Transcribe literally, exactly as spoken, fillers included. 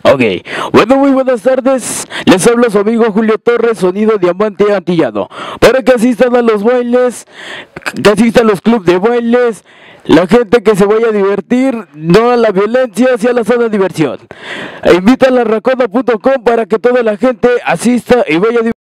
Ok, bueno, muy buenas tardes, les habla su amigo Julio Torres, sonido diamante antillano, para que asistan a los bailes, que asistan a los clubes de bailes, la gente que se vaya a divertir, no a la violencia, sino a la sana diversión. E invita a la racona punto com para que toda la gente asista y vaya a divertirse.